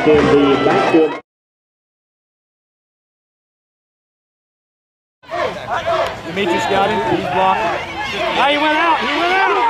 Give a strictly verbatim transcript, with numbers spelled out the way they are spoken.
in the backfield. Demetrius got him. He's blocking. Now he went out. He went out.